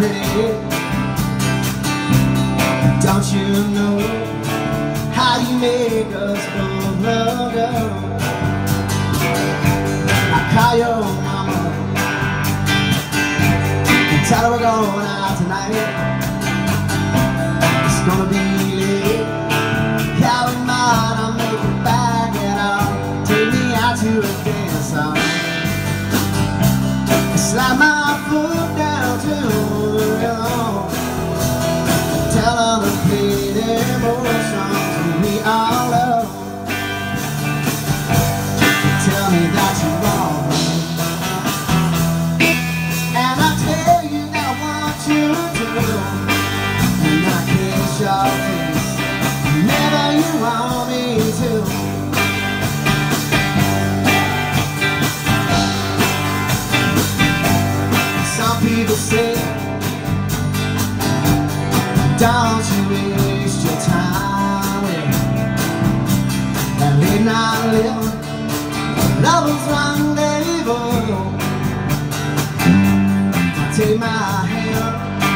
pretty. Don't you know how you make us both look up? I call your mama and tell her we're going out tonight. It's gonna be late. How in mind I'll make it back and I'll take me out to a dance hall. Slide my foot down to the rhythm. Tell her to play them old songs we all love. Tell me that you want me, and I tell you that I want you to. And I kiss your face whenever you want me to. People say, don't you waste your time with that late night living, lover's rendezvous. Take my hand,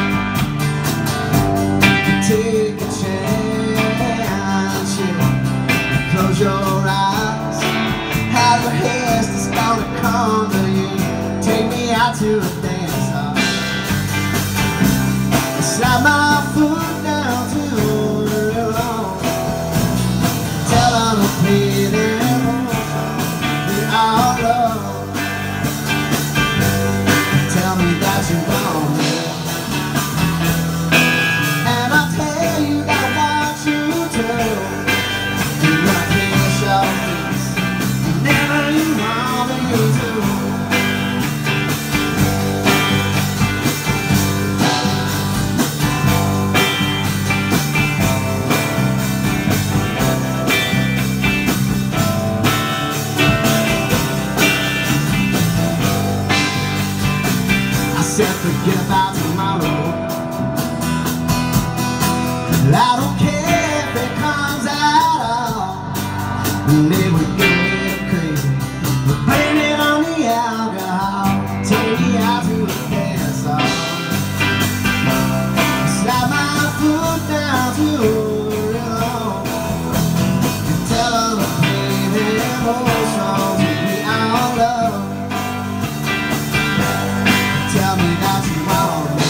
take a chance, yeah. Close your eyes, have a haste that's gonna come to you. Take me out to a dance hall. Slide my foot down to the rhythm. Tell her to play them old songs we all love. Tell me that you want me, and I'll tell you that I want you to. And I kiss your face whenever you want me to. Forget about tomorrow. I don't care if it comes at all. Maybe we get a little crazy, but blame it on the alcohol. Take me out to a dance hall. Slide my foot down to the rhythm. And tell her to play them old songs we all love. Tell me that you want me,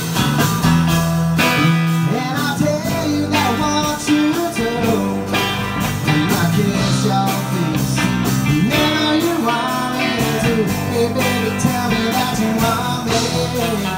and I'll tell you that I want you to. And I kiss your face whenever you want me to. Hey baby, tell me that you want me.